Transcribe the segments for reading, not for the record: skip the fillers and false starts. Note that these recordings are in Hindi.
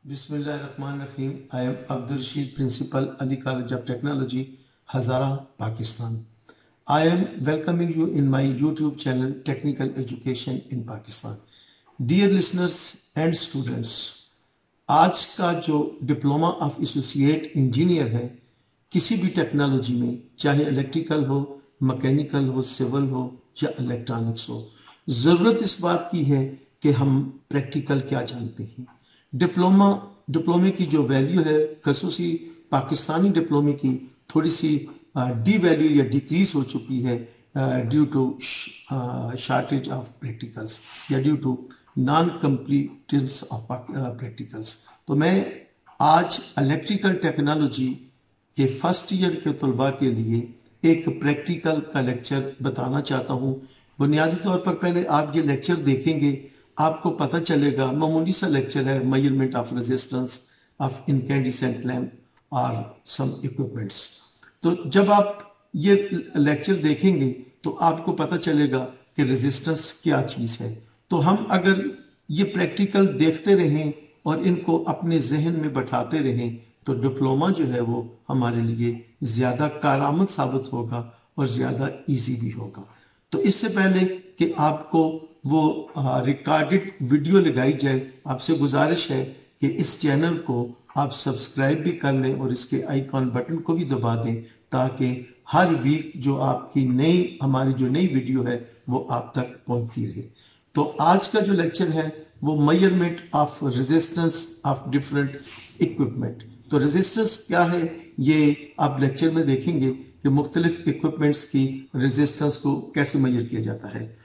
Bismillahirrahmanirrahim. I am Abdul Rashid, Principal, Ali College of Technology, Hazara, Pakistan. I am welcoming you in my YouTube channel, Technical Education in Pakistan. Dear listeners and students, आज का जो डिप्लोमा ऑफ एसोसिएट इंजीनियर है किसी भी टेक्नोलॉजी में, चाहे इलेक्ट्रिकल हो, मैकेनिकल हो, सिविल हो या इलेक्ट्रॉनिक्स हो, ज़रूरत इस बात की है कि हम प्रैक्टिकल क्या जानते हैं। डिप्लोमे की जो वैल्यू है, खसूसी पाकिस्तानी डिप्लोमे की थोड़ी सी डी वैल्यू या डिक्रीज हो चुकी है due to shortage of practicals या due to non completeness of practicals. तो मैं आज इलेक्ट्रिकल टेक्नोलॉजी के फर्स्ट ईयर के तलबा के लिए एक प्रैक्टिकल का लेक्चर बताना चाहता हूँ। बुनियादी तौर पर पहले आप ये लेक्चर देखेंगे, आपको पता चलेगा, मामूली सा लेक्चर है, measurement of resistance of incandescent lamp और सम इक्विपमेंट्स। तो जब आप ये लेक्चर देखेंगे तो आपको पता चलेगा कि रेजिस्टेंस क्या चीज़ है। तो हम अगर ये प्रैक्टिकल देखते रहें और इनको अपने जहन में बैठाते रहें तो डिप्लोमा जो है वो हमारे लिए ज़्यादा कारआमद साबित होगा और ज़्यादा इजी भी होगा। तो इससे पहले कि आपको वो रिकॉर्डेड वीडियो लगाई जाए, आपसे गुजारिश है कि इस चैनल को आप सब्सक्राइब भी कर लें और इसके आइकॉन बटन को भी दबा दें ताकि हर वीक जो आपकी हमारी जो नई वीडियो है वो आप तक पहुंचती रहे। तो आज का जो लेक्चर है वो measurement of resistance of different equipment. तो रेजिस्टेंस क्या है ये आप लेक्चर में देखेंगे कि मुख्तलिफ इक्विपमेंट्स की रेजिस्टेंस को कैसे मेजर किया जाता है।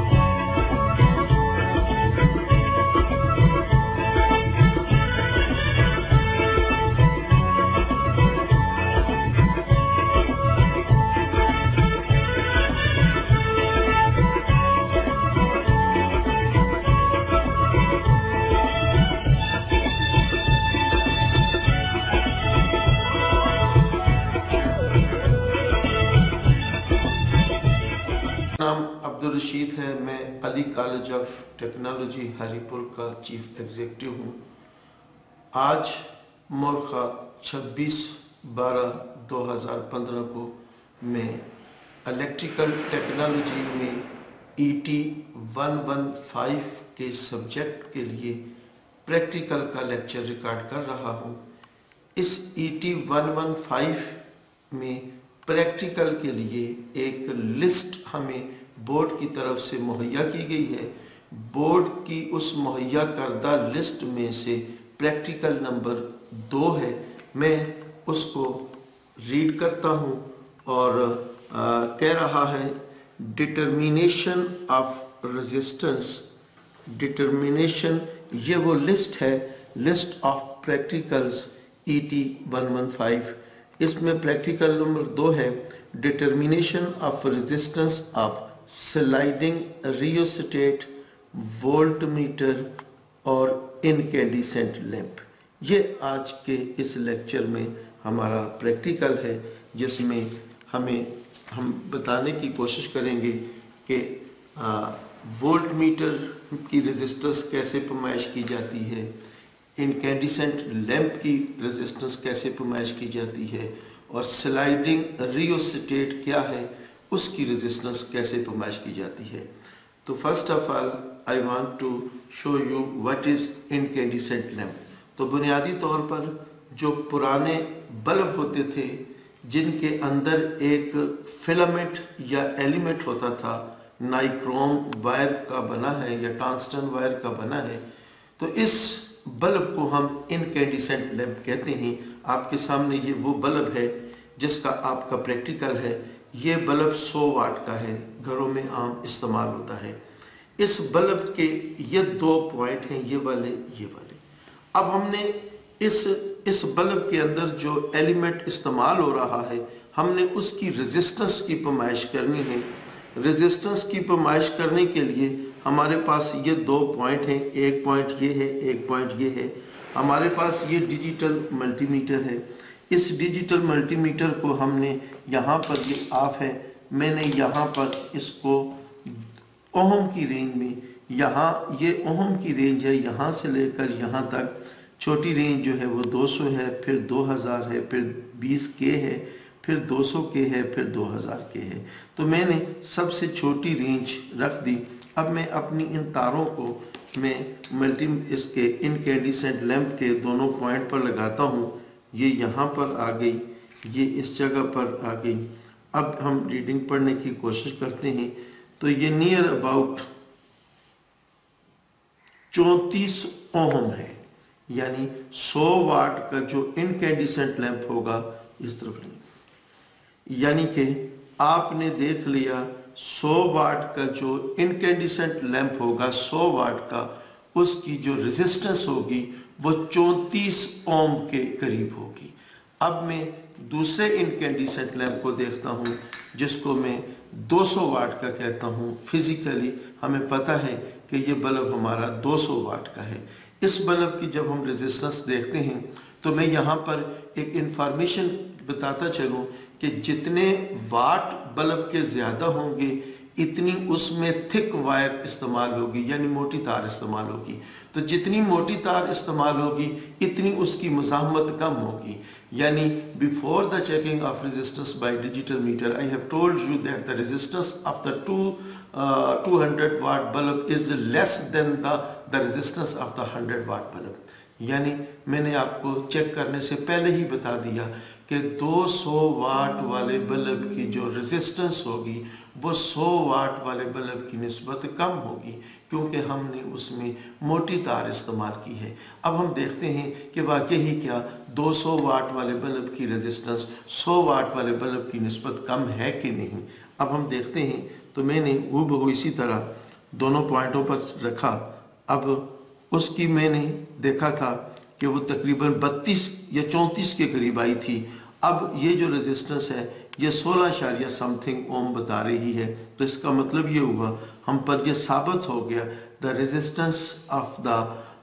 नाम अब्दुल रशीद है। मैं Ali college of technology Haripur का चीफ एग्जीक्यूटिव हूँ। आज मोरखा 26/12/2015 को मैं इलेक्ट्रिकल टेक्नोलॉजी में ET 115 के सब्जेक्ट के लिए प्रैक्टिकल का लेक्चर रिकॉर्ड कर रहा हूँ। इस ET 115 में प्रैक्टिकल के लिए एक लिस्ट हमें बोर्ड की तरफ से मुहैया की गई है। बोर्ड की उस मुहैया करदा लिस्ट में से प्रैक्टिकल नंबर 2 है। मैं उसको रीड करता हूँ और कह रहा है डिटर्मिनेशन ऑफ रेजिस्टेंस। डिटर्मिनेशन ये वो लिस्ट है, लिस्ट ऑफ प्रैक्टिकल्स ET 115। इसमें प्रैक्टिकल नंबर 2 है determination of resistance of sliding rheostat, voltmeter और इनकैंडिसेंट लैंप। ये आज के इस लेक्चर में हमारा प्रैक्टिकल है, जिसमें हम बताने की कोशिश करेंगे कि वोल्टमीटर की रेजिस्टेंस कैसे पैमाइश की जाती है, इनकैंडिसेंट लैंप की रेजिस्टेंस कैसे पैमाइश की जाती है और स्लाइडिंग रियोस्टेट क्या है, उसकी रेजिस्टेंस कैसे पैमाइश की जाती है। तो first of all I want to show you what is incandescent lamp. तो बुनियादी तौर पर जो पुराने बल्ब होते थे जिनके अंदर एक फिलामेंट या एलिमेंट होता था, नाइक्रोम वायर का बना है या टंगस्टन वायर का बना है, तो इस बल्ब को हम इनकैंडिसेंट लैंप कहते हैं। आपके सामने ये वो बल्ब है जिसका आपका प्रैक्टिकल है। ये बल्ब 100 वाट का है, घरों में आम इस्तेमाल होता है। इस बल्ब के ये 2 पॉइंट हैं, ये वाले। अब हमने इस बल्ब के अंदर जो एलिमेंट इस्तेमाल हो रहा है, हमने उसकी रेजिस्टेंस की पैमाइश करनी है। रेजिस्टेंस की पैमाइश करने के लिए हमारे पास ये 2 पॉइंट हैं, एक पॉइंट ये है, एक पॉइंट ये है। हमारे पास ये डिजिटल मल्टीमीटर है। इस डिजिटल मल्टीमीटर को हमने यहाँ पर, ये ऑफ है, मैंने यहाँ पर इसको ओहम की रेंज में, यहाँ ये ओहम की रेंज है, यहाँ से लेकर यहाँ तक छोटी रेंज जो है वो 200 है, फिर 2000 है, फिर 20K है, फिर 200K है, फिर 2000K है। तो मैंने सबसे छोटी रेंज रख दी। अब मैं अपनी इन तारों को मैं इसके इनकैंडिसेंट लैंप के दोनों पॉइंट पर लगाता हूँ। ये यहाँ पर आ गई, ये इस जगह पर आ गई। अब हम रीडिंग पढ़ने की कोशिश करते हैं। तो ये नियर अबाउट 34 ओम है, यानी 100 वाट का जो इनकैंडिसेंट लैंप होगा इस तरफ लेंगे, यानी कि आपने देख लिया 100 वाट का जो इनकैंडिसेंट लैंप होगा 100 वाट का, उसकी जो रेजिस्टेंस होगी वो 34 ओम के करीब होगी। अब मैं दूसरे इनकैंडिसेंट लैंप को देखता हूँ जिसको मैं 200 वाट का कहता हूँ। फिजिकली हमें पता है कि ये बल्ब हमारा 200 वाट का है। इस बल्ब की जब हम रेजिस्टेंस देखते हैं तो मैं यहाँ पर एक इंफॉर्मेशन बताता चलूँ कि जितने वाट बल्ब के ज़्यादा होंगे इतनी उसमें थिक वायर इस्तेमाल होगी, यानी मोटी तार इस्तेमाल होगी। तो जितनी मोटी तार इस्तेमाल होगी इतनी उसकी मुज़ाहमत कम होगी। यानी before the checking of resistance by digital meter I have told you that the resistance of the 200 watt bulb is less than the resistance of the 100 watt bulb. यानी मैंने आपको चेक करने से पहले ही बता दिया कि 200 वाट वाले बल्ब की जो रेजिस्टेंस होगी वो 100 वाट वाले बल्ब की निस्बत कम होगी, क्योंकि हमने उसमें मोटी तार इस्तेमाल की है। अब हम देखते हैं कि वाकई ही क्या 200 वाट वाले बल्ब की रेजिस्टेंस 100 वाट वाले बल्ब की निस्बत कम है कि नहीं। अब हम देखते हैं। तो मैंने हूबहू इसी तरह दोनों पॉइंटों पर रखा। अब उसकी मैंने देखा था कि वो तकरीबन 32 या 34 के करीब आई थी। अब ये जो रेजिस्टेंस है ये 16 समथिंग ओम बता रही है। तो इसका मतलब ये हुआ हम पर ये साबित हो गया the resistance of the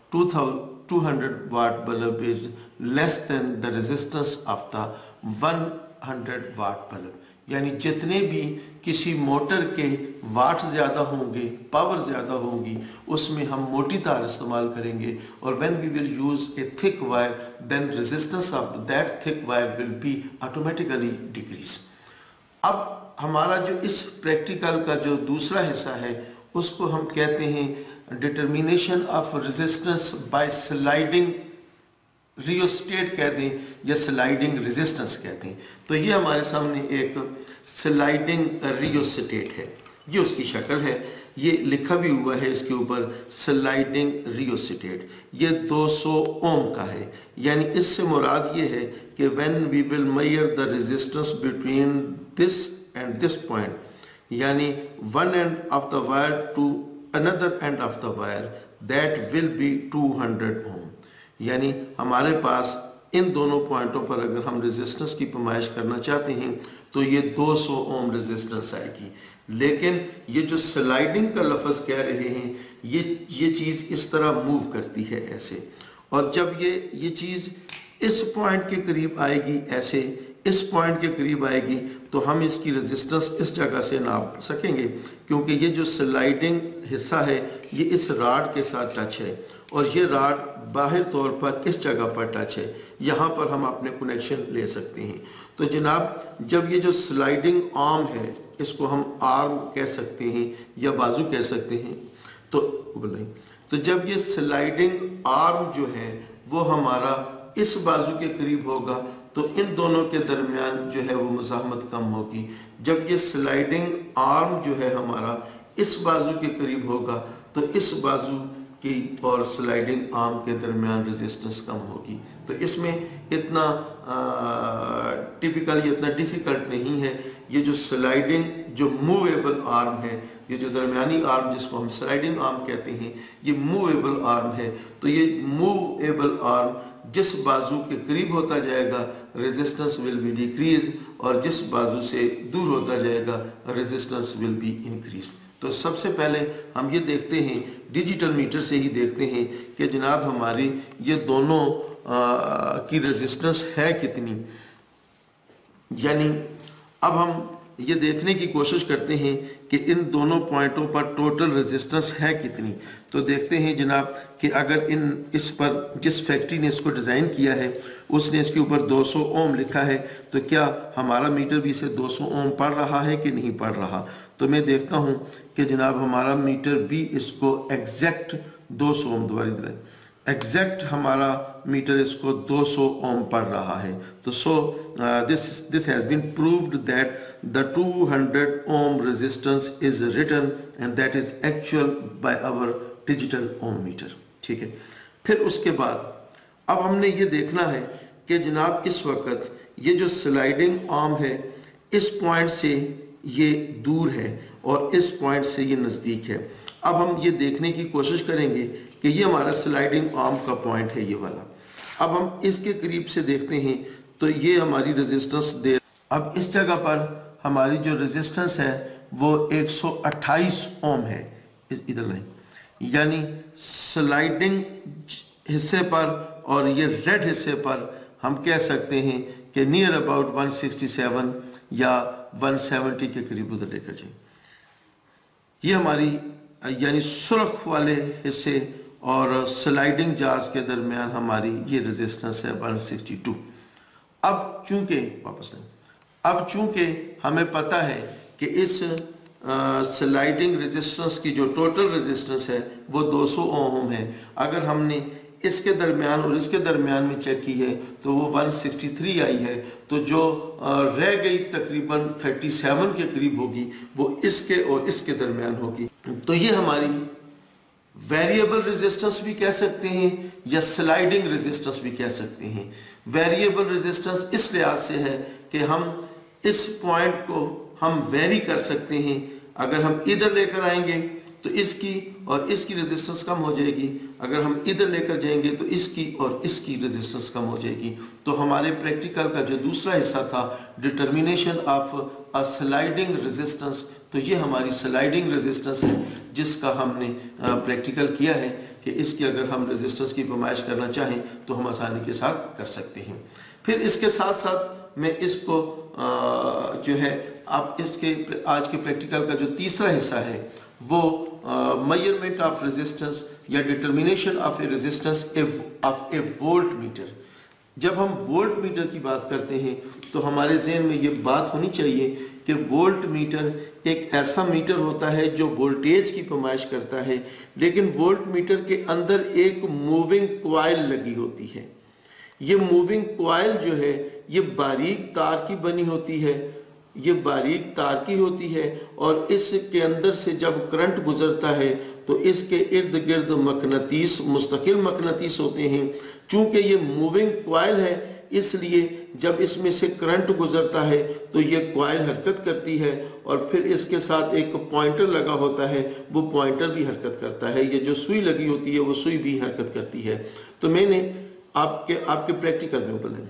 200 watt bulb is less than the resistance of the 100 watt bulb. यानी जितने भी किसी मोटर के वाट ज़्यादा होंगे, पावर ज़्यादा होगी, उसमें हम मोटी तार इस्तेमाल करेंगे। और when we will use a thick wire then resistance of that thick wire will be automatically decrease. अब हमारा जो इस प्रैक्टिकल का जो दूसरा हिस्सा है उसको हम कहते हैं determination of resistance by sliding rheostat कह दें या स्लाइडिंग रेजिस्टेंस कहते हैं। तो ये हमारे सामने एक स्लाइडिंग रियोस्टेट है, ये उसकी शक्ल है। ये लिखा भी हुआ है इसके ऊपर स्लाइडिंग रियोस्टेट। ये 200 ओम का है। यानी इससे मुराद ये है कि when we will measure the resistance between this and this point, यानी one end of the wire to another end of the wire, that will be 200 ohm. यानी हमारे पास इन दोनों पॉइंटों पर अगर हम रेजिस्टेंस की पैमाइश करना चाहते हैं तो ये 200 ओम रेजिस्टेंस आएगी। लेकिन ये जो स्लाइडिंग का लफ्ज़ कह रहे हैं ये चीज़ इस तरह मूव करती है ऐसे, और जब ये चीज़ इस पॉइंट के करीब आएगी, ऐसे इस पॉइंट के करीब आएगी, तो हम इसकी रेजिस्टेंस इस जगह से नाप सकेंगे, क्योंकि ये जो स्लाइडिंग हिस्सा है ये इस राड के साथ टच है और ये राड बाहर तौर पर इस जगह पर टच है। यहाँ पर हम अपने कनेक्शन ले सकते हैं। तो जनाब जब ये जो स्लाइडिंग आर्म है, इसको हम आर्म कह सकते हैं या बाजू कह सकते हैं, तो जब ये स्लाइडिंग आर्म जो है वो हमारा इस बाजू के करीब होगा तो इन दोनों के दरमियान जो है वो मुज़ाहमत कम होगी। जब ये स्लाइडिंग आर्म जो है हमारा इस बाजू के करीब होगा तो इस बाजू की और स्लाइडिंग आर्म के दरमियान रेजिस्टेंस कम होगी। तो इसमें इतना टिपिकल या इतना डिफ़िकल्ट नहीं है। ये जो स्लाइडिंग जो मूवेबल आर्म है, ये जो दरमियानी आर्म जिसको हम स्लाइडिंग आर्म कहते हैं, ये मूवेबल आर्म है। तो ये मूवेबल आर्म जिस बाजू के करीब होता जाएगा रेजिस्टेंस विल बी डिक्रीज, और जिस बाजू से दूर होता जाएगा रेजिस्टेंस विल बी इंक्रीज। तो सबसे पहले हम ये देखते हैं, डिजिटल मीटर से ही देखते हैं कि जनाब हमारी ये दोनों की रेजिस्टेंस है कितनी। यानी अब हम ये देखने की कोशिश करते हैं कि इन दोनों पॉइंटों पर टोटल रेजिस्टेंस है कितनी। तो देखते हैं जनाब कि अगर इस पर जिस फैक्ट्री ने इसको डिज़ाइन किया है उसने इसके ऊपर 200 ओम लिखा है, तो क्या हमारा मीटर भी इसे 200 ओम पढ़ रहा है कि नहीं पढ़ रहा। तो मैं देखता हूँ कि जनाब हमारा मीटर भी इसको एग्जैक्ट 200 ओम, दोबारा एग्जैक्ट हमारा मीटर इसको 200 ओम पढ़ रहा है। तो this has been proved that the 200 ohm resistance is written and that is actual by our digital ohm meter. ठीक है, फिर उसके बाद अब हमने ये देखना है कि जनाब इस वक्त ये जो स्लाइडिंग आर्म है इस पॉइंट से ये दूर है और इस पॉइंट से ये नज़दीक है। अब हम ये देखने की कोशिश करेंगे कि ये हमारा स्लाइडिंग आर्म का पॉइंट है ये वाला। अब हम इसके करीब से देखते हैं तो ये हमारी रेजिस्टेंस दे, अब इस जगह पर हमारी जो रेजिस्टेंस है वो 128 ओम है इधर लाइन, यानी स्लाइडिंग हिस्से पर और ये रेड हिस्से पर हम कह सकते हैं कि नियर अबाउट 167 या 170 के करीब उधर लेकर जाए। ये हमारी यानी सुर्ख वाले हिस्से और स्लाइडिंग जाज के दरमियान हमारी ये रेजिस्टेंस है 162। अब चूंकि हमें पता है कि इस स्लाइडिंग रेजिस्टेंस की जो टोटल रेजिस्टेंस है वो 200 ओम है, अगर हमने इसके दरमियान और इसके दरमियान में चेक की है तो वो 163 आई है, तो जो रह गई तकरीबन 37 के करीब होगी वो इसके और इसके दरमियान होगी। तो ये हमारी वेरिएबल रेजिस्टेंस भी कह सकते हैं या स्लाइडिंग रेजिस्टेंस भी कह सकते हैं। वेरिएबल रेजिस्टेंस इस लिहाज से है कि हम इस पॉइंट को हम वेरी कर सकते हैं, अगर हम इधर लेकर आएंगे तो इसकी और इसकी रेजिस्टेंस कम हो जाएगी, अगर हम इधर लेकर जाएंगे तो इसकी और इसकी रेजिस्टेंस कम हो जाएगी। तो हमारे प्रैक्टिकल का जो दूसरा हिस्सा था determination of a sliding resistance, तो ये हमारी स्लाइडिंग रेजिस्टेंस है जिसका हमने प्रैक्टिकल किया है कि इसकी अगर हम रेजिस्टेंस की पैमाइश करना चाहें तो हम आसानी के साथ कर सकते हैं। फिर इसके साथ साथ मैं इसको जो है आप इसके आज के प्रैक्टिकल का जो तीसरा हिस्सा है वो मेजरमेंट ऑफ रेजिस्टेंस या determination of a resistance of a volt meter. जब हम वोल्ट मीटर की बात करते हैं तो हमारे जहन में ये बात होनी चाहिए कि वोल्ट मीटर एक ऐसा मीटर होता है जो वोल्टेज की पैमाइश करता है, लेकिन वोल्ट मीटर के अंदर एक मूविंग कॉइल लगी होती है। ये मूविंग कॉइल जो है ये बारीक तार की बनी होती है, ये बारीक तार की होती है और इसके अंदर से जब करंट गुजरता है तो इसके इर्द गिर्द मकनातीस, मुस्तकिल मकनातीस होते हैं। चूंकि ये मूविंग कॉइल है इसलिए जब इसमें से करंट गुजरता है तो ये कॉइल हरकत करती है और फिर इसके साथ एक पॉइंटर लगा होता है, वो पॉइंटर भी हरकत करता है। ये जो सुई लगी होती है वो सुई भी हरकत करती है। तो मैंने आपके प्रैक्टिकल में ऊपर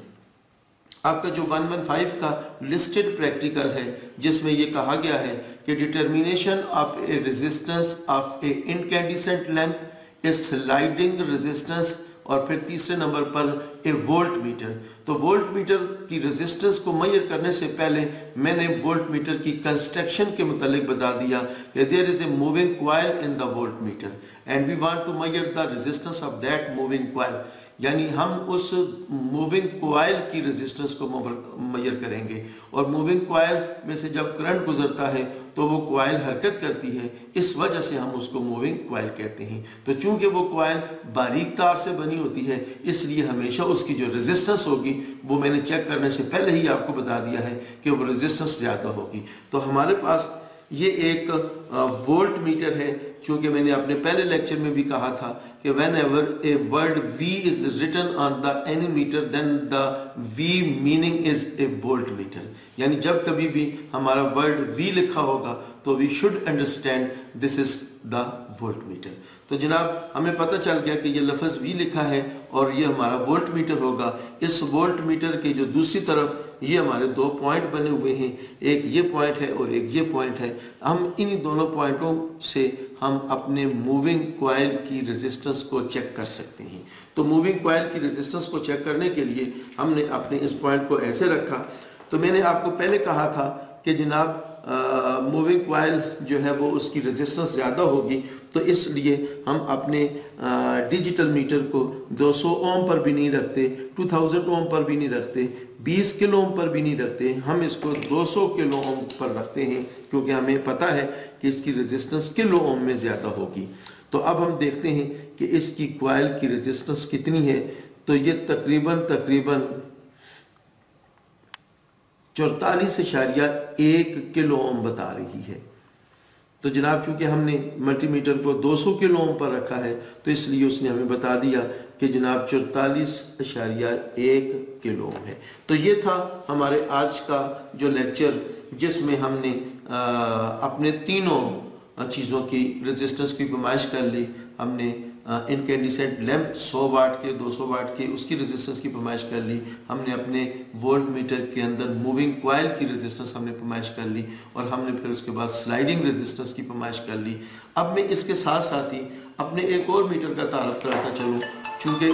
आपका जो 115 का लिस्टेड प्रैक्टिकल है जिसमें ये कहा गया है कि determination of a resistance of a incandescent lamp a sliding resistance और फिर तीसरे नंबर पर ए वोल्ट मीटर। तो वोल्ट मीटर की रेजिस्टेंस को मेजर करने से पहले मैंने वोल्ट मीटर की कंस्ट्रक्शन के मुतालिक बता दिया कि there is a moving coil in the volt meter and we want to measure the resistance of that moving coil, यानी हम उस मूविंग कॉइल की रेजिस्टेंस को मेजर करेंगे और मूविंग कॉइल में से जब करंट गुजरता है तो वो कॉइल हरकत करती है, इस वजह से हम उसको मूविंग कॉइल कहते हैं। तो चूंकि वो कॉइल बारीक तार से बनी होती है इसलिए हमेशा उसकी जो रेजिस्टेंस होगी वो मैंने चेक करने से पहले ही आपको बता दिया है कि वो रेजिस्टेंस ज़्यादा होगी। तो हमारे पास ये एक वोल्ट मीटर है, चूंकि मैंने अपने पहले लेक्चर में भी कहा था कि whenever a word V is written on the any meter then the V meaning is a voltmeter, यानी जब कभी भी हमारा वर्ड V लिखा होगा तो we should understand this is the voltmeter। तो जनाब हमें पता चल गया कि ये लफ्ज़ V लिखा है और ये हमारा वोल्ट मीटर होगा। इस वोल्ट मीटर की जो दूसरी तरफ ये हमारे दो पॉइंट बने हुए हैं, एक ये पॉइंट है और एक ये पॉइंट है। हम इन्हीं दोनों पॉइंटों से हम अपने मूविंग कॉइल की रेजिस्टेंस को चेक कर सकते हैं। तो मूविंग कॉइल की रेजिस्टेंस को चेक करने के लिए हमने अपने इस पॉइंट को ऐसे रखा। तो मैंने आपको पहले कहा था कि जनाब मूविंग कॉइल जो है वो उसकी रेजिस्टेंस ज़्यादा होगी, तो इसलिए हम अपने डिजिटल मीटर को 200 ओम पर भी नहीं रखते, 2000 ओम पर भी नहीं रखते, 20 किलो ओम पर भी नहीं रखते, हम इसको 200 किलो ओम पर रखते हैं, क्योंकि हमें पता है कि इसकी रेजिस्टेंस किलो ओम में ज़्यादा होगी। तो अब हम देखते हैं कि इसकी कॉइल की रेजिस्टेंस कितनी है। तो ये तकरीबन 44.1 किलो ओम बता रही है। तो जनाब चूंकि हमने मल्टीमीटर को 200 किलो ओम पर रखा है, तो इसलिए उसने हमें बता दिया कि जनाब 44.1 किलो ओम है। तो ये था हमारे आज का जो लेक्चर, जिसमें हमने अपने तीनों चीज़ों की रेजिस्टेंस की पैमाइश कर ली। हमने इनकैंडिसेंट लैंप 100 वाट के, 200 वाट के, उसकी रेजिस्टेंस की पैमाइश कर ली। हमने अपने वोल्ट मीटर के अंदर मूविंग कॉइल की रेजिस्टेंस हमने पैमाइश कर ली, और हमने फिर उसके बाद स्लाइडिंग रेजिस्टेंस की पैमाइश कर ली। अब मैं इसके साथ साथ ही अपने एक और मीटर का तारुफ कराता चलूँ, चूँकि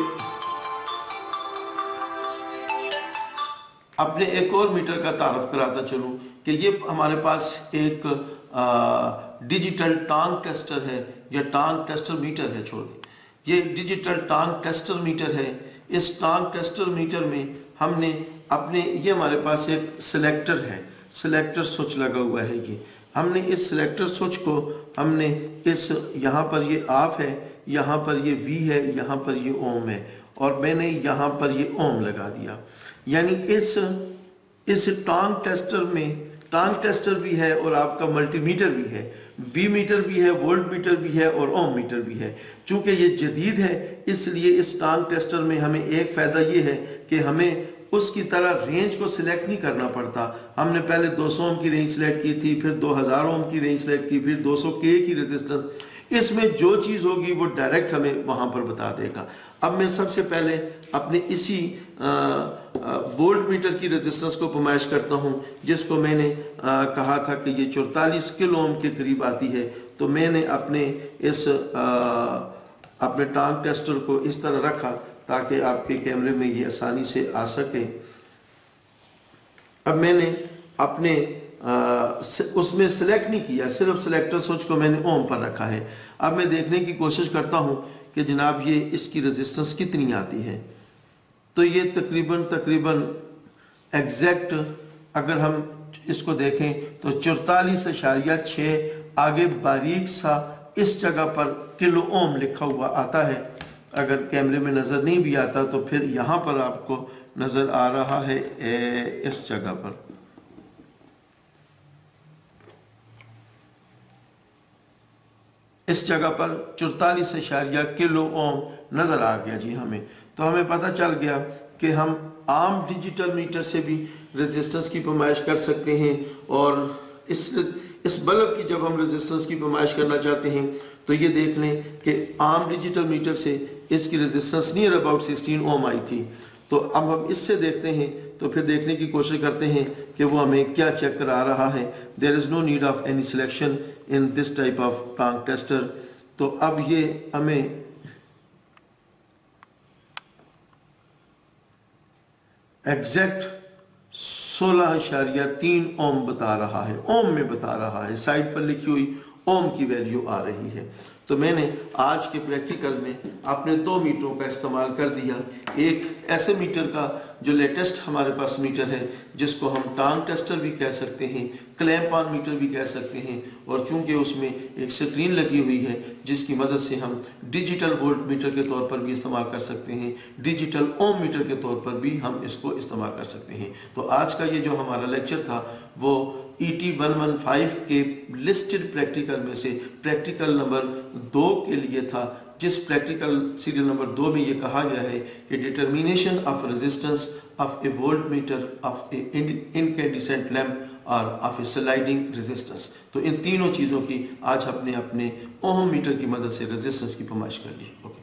अपने एक और मीटर का तारुफ कराता चलूँ कि ये हमारे पास एक डिजिटल टांग टेस्टर है, या टांग टेस्टर मीटर है, छोड़ दें, ये डिजिटल टांग टेस्टर मीटर है। इस टांग टेस्टर मीटर में हमने अपने, ये हमारे पास एक सिलेक्टर है, सिलेक्टर स्विच लगा हुआ है। ये हमने इस सिलेक्टर स्विच को हमने इस, यहाँ पर ये ऑफ है, यहाँ पर ये वी है, यहाँ पर ये ओम है, और मैंने यहाँ पर ये ओम लगा दिया। यानी इस टांग टेस्टर में, टांग टेस्टर भी है और आपका मल्टीमीटर भी है, वी मीटर भी है, वोल्ट मीटर भी है, और ओम मीटर भी है। चूंकि ये जदीद है, इसलिए इस टांग टेस्टर में हमें एक फ़ायदा ये है कि हमें उसकी तरह रेंज को सिलेक्ट नहीं करना पड़ता। हमने पहले 200 ओम की रेंज सेलेक्ट की थी, फिर 2000 ओम की रेंज सेलेक्ट की, फिर 200 के की रेजिस्टेंस। इसमें जो चीज़ होगी वो डायरेक्ट हमें वहाँ पर बता देगा। अब मैं सबसे पहले अपने इसी वोल्ट मीटर की रेजिस्टेंस को पैमाइश करता हूँ, जिसको मैंने कहा था कि ये 44 किलो ओम के करीब आती है। तो मैंने अपने इस अपने टांग टेस्टर को इस तरह रखा ताकि आपके कैमरे में ये आसानी से आ सके। अब मैंने अपने उसमें सिलेक्ट नहीं किया, सिर्फ सिलेक्टर स्विच को मैंने ओम पर रखा है। अब मैं देखने की कोशिश करता हूँ कि जनाब ये इसकी रेजिस्टेंस कितनी आती है। तो ये तकरीबन एग्जैक्ट अगर हम इसको देखें तो 44.6, आगे बारीक सा इस जगह पर किलो ओम लिखा हुआ आता है। अगर कैमरे में नज़र नहीं भी आता तो फिर यहाँ पर आपको नज़र आ रहा है इस जगह पर। इस जगह पर 44 किलो ओम नज़र आ गया जी हमें। तो हमें पता चल गया कि हम आम डिजिटल मीटर से भी रेजिस्टेंस की पैमाइश कर सकते हैं, और इस बल्ब की जब हम रेजिस्टेंस की पैमाइश करना चाहते हैं तो ये देख लें कि आम डिजिटल मीटर से इसकी रेजिस्टेंस नियर अबाउट 16 ओम आई थी। तो अब हम इससे देखते हैं, तो फिर देखने की कोशिश करते हैं कि वो हमें क्या चेक करा रहा है। There is no need of any selection in this type of tong tester. तो अब ये हमें एग्जैक्ट 16.3 ओम बता रहा है, ओम में बता रहा है, साइड पर लिखी हुई ओम की वैल्यू आ रही है। तो मैंने आज के प्रैक्टिकल में अपने 2 मीटरों का इस्तेमाल कर दिया। एक ऐसे मीटर का जो लेटेस्ट हमारे पास मीटर है, जिसको हम टांग टेस्टर भी कह सकते हैं, क्लैंप ऑन मीटर भी कह सकते हैं, और चूंकि उसमें एक स्क्रीन लगी हुई है जिसकी मदद से हम डिजिटल वोल्ट मीटर के तौर पर भी इस्तेमाल कर सकते हैं, डिजिटल ओम मीटर के तौर पर भी हम इसको इस्तेमाल कर सकते हैं। तो आज का ये जो हमारा लेक्चर था वो ET 115 के लिस्टेड प्रैक्टिकल में से प्रैक्टिकल नंबर 2 के लिए था, जिस प्रैक्टिकल सीरियल नंबर 2 में ये कहा गया है कि determination of resistance of a volt meter of a incandescent lamp और ऑफ ए स्लाइडिंग रेजिस्टेंस। तो इन तीनों चीज़ों की आज हमने अपने ओम मीटर की मदद से रेजिस्टेंस की पैमाइश कर ली।